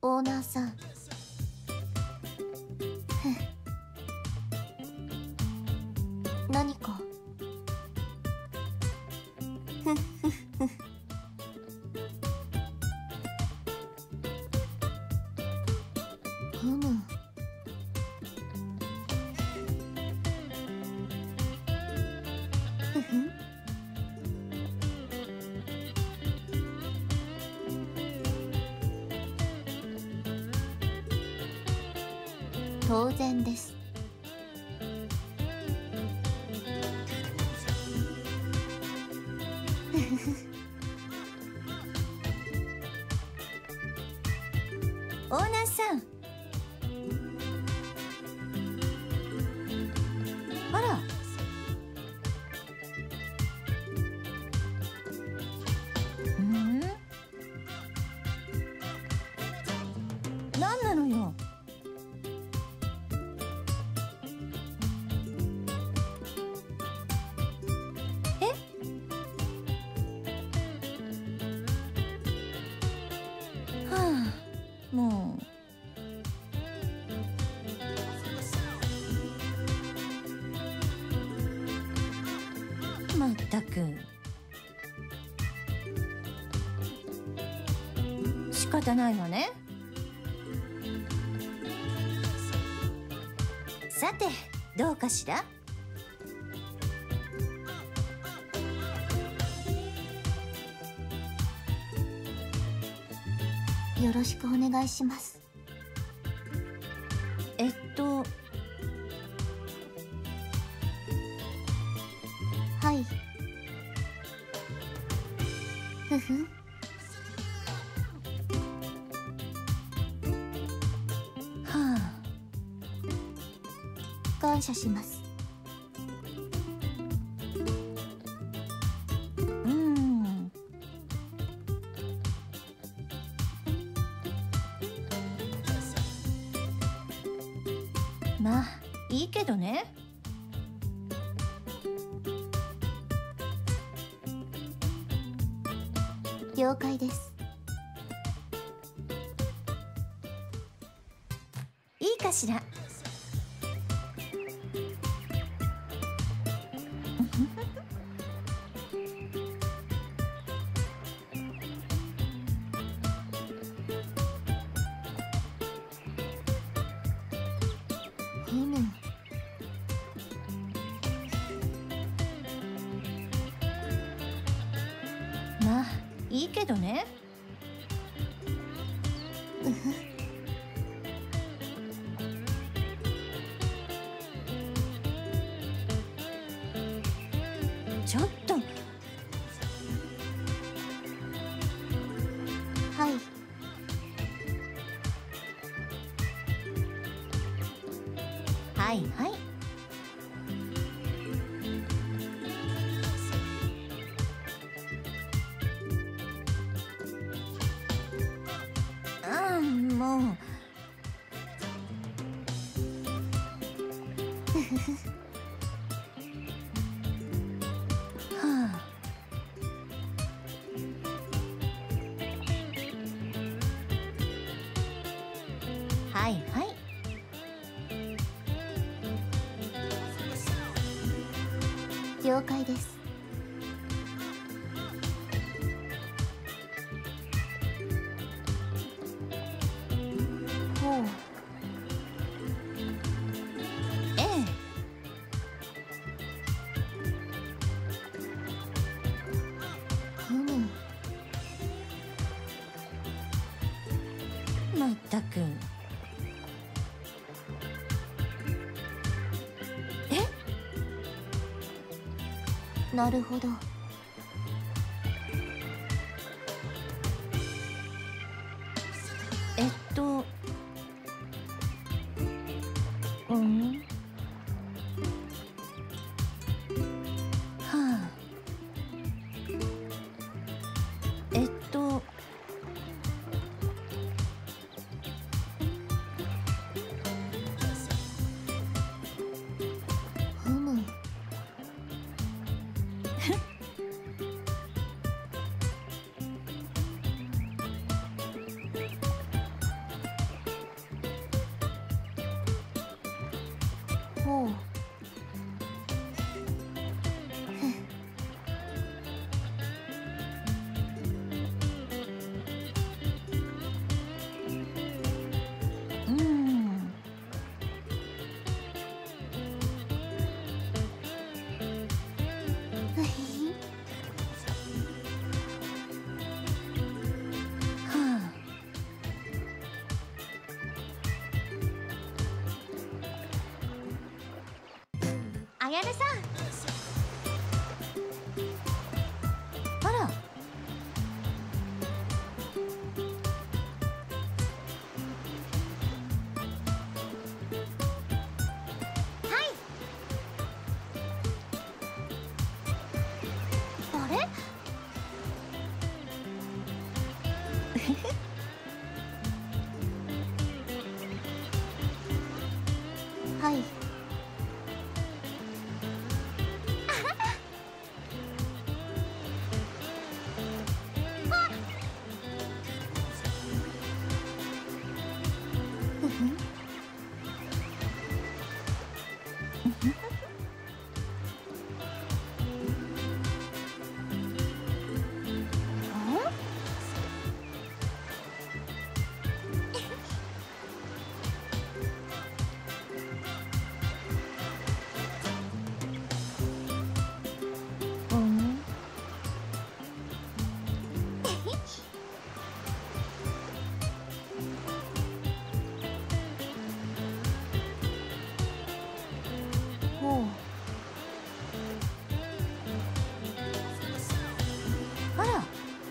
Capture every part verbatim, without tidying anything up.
オーナーさん。何か。ふっふっふ。ふむ。ふふ。当然です。オーナーさん。あら。うん？何なのよ。もうまったく仕方ないわね。さてどうかしら。よろしくお願いします。えっとはい。ふふ。はあ。感謝します。まあいいけどね。了解です。いいかしら。ふむ。まあいいけどね。うふ。ちょっと。はい。はいはい。ああもう。ふふふ。はあ。はいはい。了解です。ほう。ええ。ふむ。まったく。なるほど。えっとうんはあえっとふむほう。うん。ふひ。はあ。あやねさん。あら。あれ？はい。ふふん。うん。ほう。あら。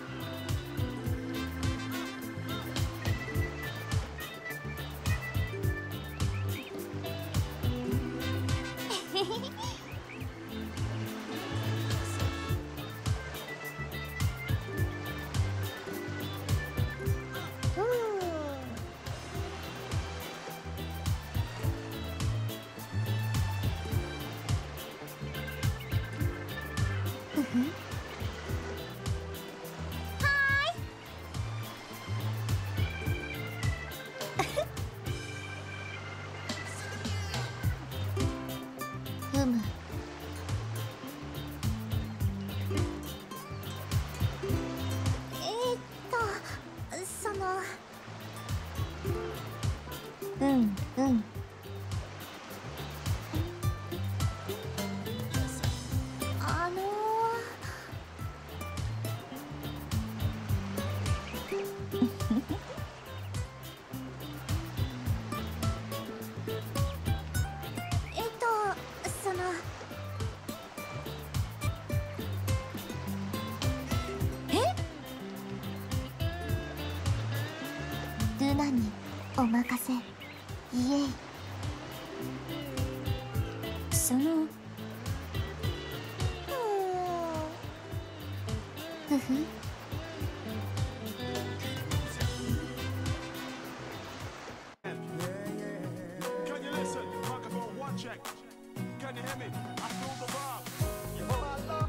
うん。ふふん。ふむ。えーっと、その。うんうん。あのえっと、その。え？ルナにお任せ。イエイ。その。うーん。ふふ。 Can you listen? Microphone one check. Can you hear me? I feel the vibe. Yo, I love